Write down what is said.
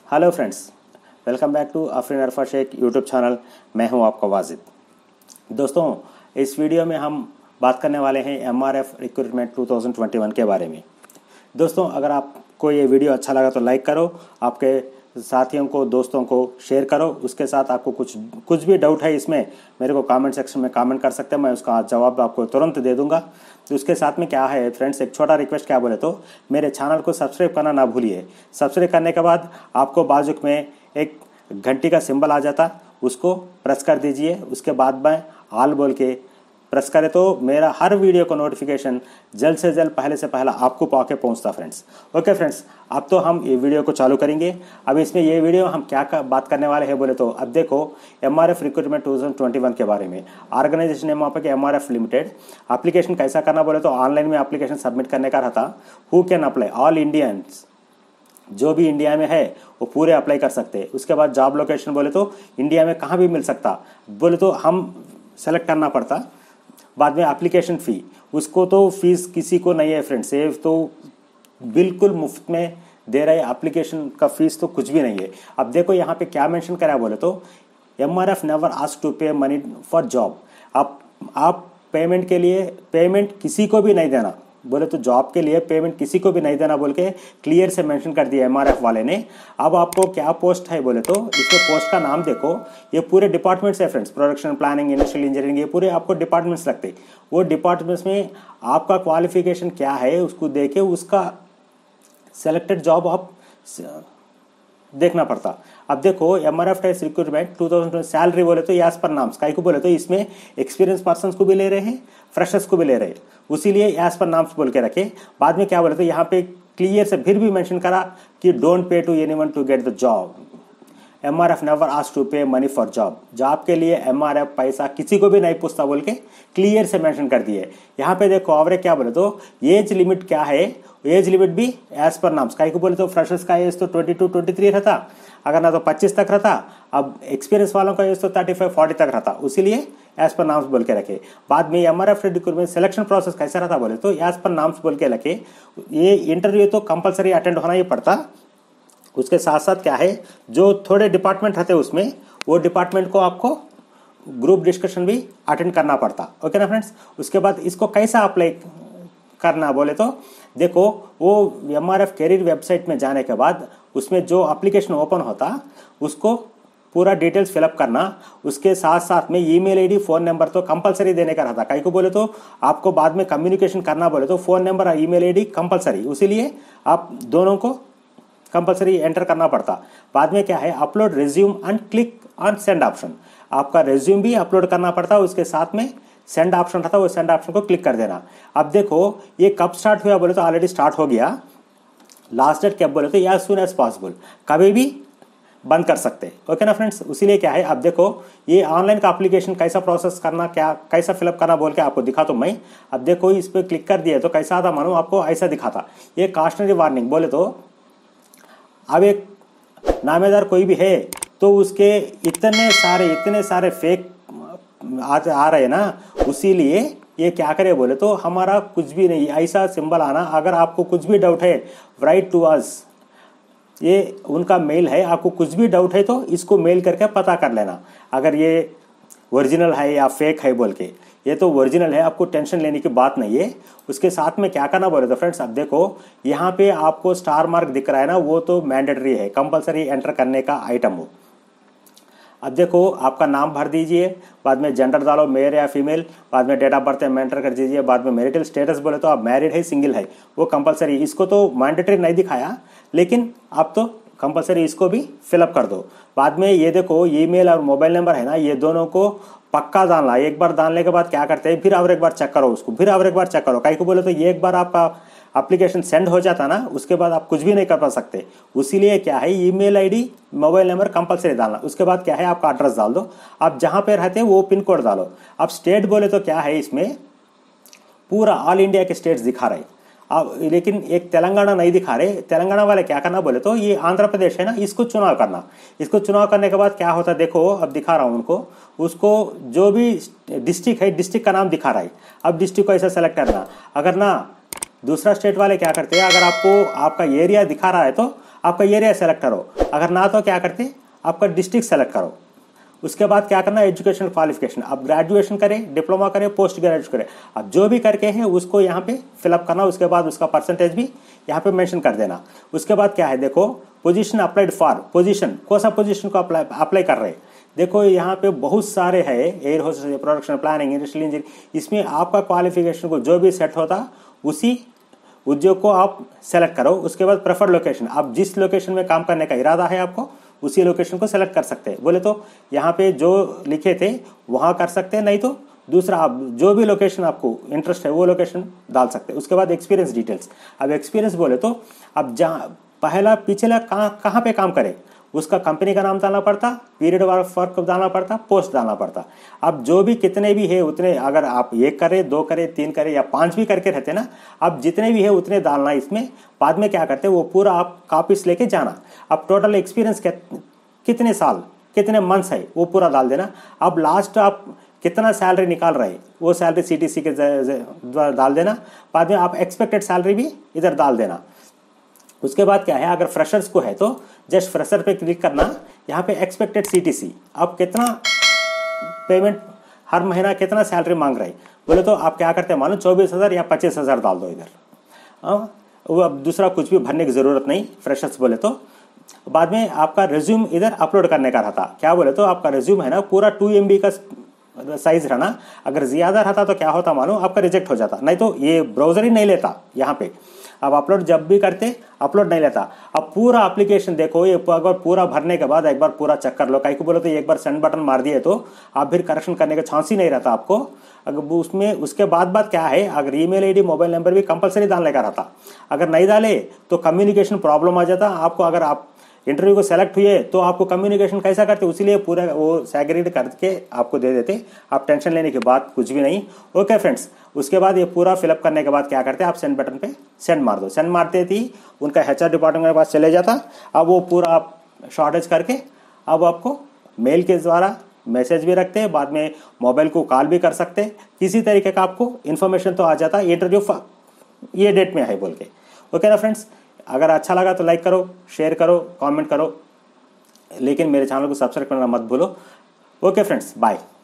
Hello friends, welcome back to Afreen Arfa Shaikh YouTube channel. मैं हूं आपका वाजिद। दोस्तों, इस वीडियो में हम बात करने वाले हैं एमआरएफ रिक्रूटमेंट 2021 के बारे में। दोस्तों, अगर आपको ये वीडियो अच्छा लगा तो लाइक करो, आपके साथियों को, दोस्तों को शेयर करो। उसके साथ आपको कुछ भी डाउट है इसमें मेरे को कमेंट सेक्शन में कमेंट कर सकते हैं, मैं उसका जवाब आपको तुरंत दे दूंगा। तो उसके साथ में क्या है फ्रेंड्स, एक छोटा रिक्वेस्ट क्या बोले तो मेरे चैनल को सब्सक्राइब करना ना भूलिए। सब्सक्राइब करने के बाद आपको बाजू में एक घंटी का सिंबल आ जाता, उसको प्रेस कर दीजिए। उसके बाद में ऑल बोल के प्रेस करें तो मेरा हर वीडियो का नोटिफिकेशन जल्द से जल्द पहले से पहला आपको पाके पहुंचता फ्रेंड्स। ओके फ्रेंड्स, अब तो हम ये वीडियो को चालू करेंगे। अब इसमें ये वीडियो हम क्या बात करने वाले हैं बोले तो अब देखो एमआरएफ रिक्रूटमेंट 2021 के बारे में। ऑर्गेनाइजेशन नेम आपके एमआरएफ लिमिटेड। एप्लीकेशन कैसा करना बोले तो ऑनलाइन में एप्लीकेशन सबमिट करने का रहता। Who can apply? All Indians, जो भी इंडिया में है वो पूरे अप्लाई कर सकते हैं। उसके बाद जॉब लोकेशन बोले तो इंडिया में कहाँ भी मिल सकता बोले तो हम सेलेक्ट करना पड़ता। बाद में एप्लीकेशन फ़ी, उसको तो फीस किसी को नहीं है फ्रेंड्स, ये तो बिल्कुल मुफ्त में दे रहे हैं। एप्लीकेशन का फीस तो कुछ भी नहीं है। अब देखो यहाँ पे क्या मेंशन करा है बोले तो MRF never ask to pay money for job. आप पेमेंट के लिए पेमेंट किसी को भी नहीं देना बोले तो जॉब के लिए पेमेंट किसी को भी नहीं देना बोल के क्लियर से मेंशन कर दिया एमआरएफ वाले ने। अब आपको क्या पोस्ट है बोले तो इसमें पोस्ट का नाम देखो, ये पूरे डिपार्टमेंट्स है friends. Production, planning, industrial engineering, ये पूरे आपको डिपार्टमेंट्स लगते। वो डिपार्टमेंट्स में आपका क्वालिफिकेशन क्या है उसको देके उसका सेलेक्टेड जॉब आप देखना पड़ता। अब देखो एमआरएफ टेस्ट रिक्रूटमेंट 2020 सैलरी बोले तो एज पर नाम्स काई को बोले तो इसमें एक्सपीरियंस पर्सन को भी ले रहे हैं, फ्रेशर्स को भी ले रहे हैं, उसीलिए एज पर नाम्स बोल के रखे। बाद में क्या बोले तो यहाँ पे क्लियर से फिर भी मेंशन करा कि don't pay to anyone to get the job. MRF never ask to pay money for job. Job के लिए एमआरएफ पैसा किसी को भी नहीं पूछता बोल के क्लियर से मेंशन कर दिए। यहाँ पे देखो और क्या बोले तो एज लिमिट क्या है, एज लिमिट भी एज पर नाम्स काई को बोले तो फ्रेशर्स का एज तो 22-23 रहता, अगर ना तो 25 तक रहता। अब एक्सपीरियंस वालों का एज तो 35-40 तक रहता, उसीलिए एज पर नाम्स बोल के रखे। बाद में एमआरएफ रिक्रूटमेंट सिलेक्शन प्रोसेस कैसा रहता बोले तो एज पर नाम्स बोल के रखे। ये इंटरव्यू तो कंपलसरी अटेंड होना ही पड़ता। उसके साथ साथ क्या है, जो थोड़े डिपार्टमेंट रहते उसमें वो डिपार्टमेंट को आपको ग्रुप डिस्कशन भी अटेंड करना पड़ता। ओके ना फ्रेंड्स। उसके बाद इसको कैसा अप्लाई करना बोले तो देखो वो एमआरएफ कैरियर वेबसाइट में जाने के बाद उसमें जो एप्लीकेशन ओपन होता उसको पूरा डिटेल्स फिलअप करना। उसके साथ साथ में ईमेल आईडी, फोन नंबर तो कंपलसरी देने का रहता। कई को बोले तो आपको बाद में कम्युनिकेशन करना बोले तो फोन नंबर और ईमेल आईडी कंपलसरी, उसीलिए आप दोनों को कंपलसरी एंटर करना पड़ता। बाद में क्या है, upload resume and click on send option. आपका रिज्यूम भी अपलोड करना पड़ता, उसके साथ में सेंड ऑप्शन रहता, वो सेंड ऑप्शन को क्लिक कर देना। अब देखो ये कब स्टार्ट हुआ बोले तो ऑलरेडी स्टार्ट हो गया। लास्ट डेट कब बोले तो एज सून एज पॉसिबल, कभी भी बंद कर सकते। ओके ना फ्रेंड्स। उसीलिए क्या है, अब देखो ये ऑनलाइन का एप्लीकेशन कैसा प्रोसेस करना, क्या कैसा फिलअप करना बोल के आपको दिखा तो मैं। अब देखो इस पर क्लिक कर दिया तो कैसा आता मानो आपको ऐसा दिखाता। ये कास्टनरी वार्निंग बोले तो अब एक नामेदार कोई भी है तो उसके इतने सारे फेक आ रहे ना, उसीलिए ये क्या करे बोले तो हमारा कुछ भी नहीं ऐसा सिंबल आना। अगर आपको कुछ भी डाउट है राइट टू अस, ये उनका मेल है। आपको कुछ भी डाउट है तो इसको मेल करके पता कर लेना अगर ये ओरिजिनल है या फेक है बोल के। ये तो ओरिजिनल है, आपको टेंशन लेने की बात नहीं है। उसके साथ में क्या करना बोले तो फ्रेंड्स, अब देखो यहाँ पे आपको स्टार मार्क दिख रहा है ना, वो तो मैंडेटरी है, कंपलसरी एंटर करने का आइटम हो। अब देखो आपका नाम भर दीजिए, बाद में जेंडर डालो मेल या फीमेल, बाद में डेट ऑफ बर्थ एंटर कर दीजिए। बाद में मैरिटल स्टेटस बोले तो आप मैरिड है सिंगल है, वो कंपलसरी। इसको तो मैंडेटरी नहीं दिखाया लेकिन आप तो कंपलसरी इसको भी फिलअप कर दो। बाद में ये देखो ईमेल और मोबाइल नंबर है ना, ये दोनों को पक्का डालना। एक बार डालने के बाद क्या करते हैं, फिर और एक बार चेक करो उसको, फिर और एक बार चेक करो। कई को बोले तो ये एक बार आपका एप्लीकेशन सेंड हो जाता ना, उसके बाद आप कुछ भी नहीं कर पा सकते। उसीलिए क्या है, email ID, mobile number compulsory डालना। उसके बाद क्या है, आपका एड्रेस डाल दो, आप जहां पे रहते हैं वो पिन कोड डालो। अब स्टेट बोले तो क्या है, इसमें पूरा ऑल इंडिया के स्टेट्स दिखा रहे अब, लेकिन एक तेलंगाना नहीं दिखा रहे। तेलंगाना वाले क्या करना बोले तो ये आंध्र प्रदेश है ना, इसको चुनाव करना। इसको चुनाव करने के बाद क्या होता देखो, अब दिखा रहा हूं उनको, उसको जो भी डिस्ट्रिक्ट है डिस्ट्रिक्ट का नाम दिखा रहा है। अब डिस्ट्रिक्ट को ऐसा सेलेक्ट करना। अगर ना दूसरा स्टेट वाले क्या करते हैं, अगर आपको आपका एरिया दिखा रहा है तो आपका एरिया सेलेक्ट करो, अगर ना तो क्या करते आपका डिस्ट्रिक्ट सेलेक्ट करो। उसके बाद क्या करना, एजुकेशन क्वालिफिकेशन, आप ग्रेजुएशन करें, डिप्लोमा करें, पोस्ट ग्रेजुएट करें, आप जो भी करके हैं उसको यहाँ पे फिलअप करना। उसके बाद उसका परसेंटेज भी यहाँ पे मेंशन कर देना। उसके बाद क्या है, देखो पोजीशन अप्लाइड फॉर, पोजीशन कौन सा पोजीशन को अप्लाई कर रहे हैं। देखो यहाँ पे बहुत सारे हैं, air hostess, production planning, industrial engineer, इसमें आपका क्वालिफिकेशन को जो भी सेट होता उसी उद्योग को आप सेलेक्ट करो। उसके बाद प्रेफर्ड लोकेशन, आप जिस लोकेशन में काम करने का इरादा है आपको उसी लोकेशन को सेलेक्ट कर सकते हैं। बोले तो यहाँ पे जो लिखे थे वहाँ कर सकते हैं, नहीं तो दूसरा आप जो भी लोकेशन आपको इंटरेस्ट है वो लोकेशन डाल सकते हैं। उसके बाद एक्सपीरियंस डिटेल्स, अब एक्सपीरियंस बोले तो अब जहाँ पहला पिछला कहाँ पे काम करें उसका कंपनी का नाम डालना पड़ता, पीरियड ऑफ वर्क डालना पड़ता, पोस्ट डालना पड़ता। अब जो भी कितने भी है उतने, अगर आप 1 करें, 2 करें, 3 करें या 5 भी करके रहते ना, अब जितने भी है उतने डालना इसमें। बाद में क्या करते वो पूरा आप कॉपीज लेके जाना। अब टोटल एक्सपीरियंस कितने साल कितने मंथ्स है वो पूरा डाल देना। अब लास्ट आप कितना सैलरी निकाल रहे वो सैलरी CTC के द्वारा डाल देना। बाद में आप एक्सपेक्टेड सैलरी भी इधर डाल देना। उसके बाद क्या है, अगर फ्रेशर्स को है तो जस्ट फ्रेशर पे क्लिक करना, यहाँ पे एक्सपेक्टेड CTC, आप कितना पेमेंट हर महीना कितना सैलरी मांग रहे बोले तो आप क्या करते हैं मानो 24,000 या 25,000 डाल दो इधर। वो अब दूसरा कुछ भी भरने की ज़रूरत नहीं फ्रेशर्स बोले तो। बाद में आपका रिज्यूम इधर अपलोड करने का रहता, क्या बोले तो आपका रिज्यूम है ना पूरा 2 MB का साइज रहना। अगर ज़्यादा रहता तो क्या होता मानो आपका रिजेक्ट हो जाता, नहीं तो ये ब्राउज़र ही नहीं लेता यहाँ पे। अब अपलोड जब भी करते अपलोड नहीं लेता। अब पूरा एप्लीकेशन देखो, ये अगर पूरा भरने के बाद एक बार पूरा चेक कर लो। कहीं को बोलो तो एक बार सेंड बटन मार दिए तो आप फिर करेक्शन करने का चांस ही नहीं रहता आपको। अगर उसमें उसके बाद क्या है, अगर ईमेल ID मोबाइल नंबर भी कंपलसरी डालने का रहता, अगर नहीं डाले तो कम्युनिकेशन प्रॉब्लम आ जाता आपको। अगर आप इंटरव्यू को सेलेक्ट हुए तो आपको कम्युनिकेशन कैसा करते, इसीलिए पूरा वो सेग्रीगेट करके आपको दे देते। आप टेंशन लेने की बात कुछ भी नहीं। ओके फ्रेंड्स, उसके बाद ये पूरा फिलअप करने के बाद क्या करते हैं, आप सेंड बटन पे सेंड मार दो। सेंड मारते ही उनका HR डिपार्टमेंट के पास चले जाता। अब वो पूरा आप शॉर्टेज करके अब आपको मेल के द्वारा मैसेज भी रखते हैं, बाद में मोबाइल को कॉल भी कर सकते हैं। किसी तरीके का आपको इन्फॉर्मेशन तो आ जाता है इंटरव्यू ये डेट में है बोल के। ओके ना फ्रेंड्स, अगर अच्छा लगा तो लाइक करो, शेयर करो, कमेंट करो, लेकिन मेरे चैनल को सब्सक्राइब करना मत भूलो। Okay friends, bye.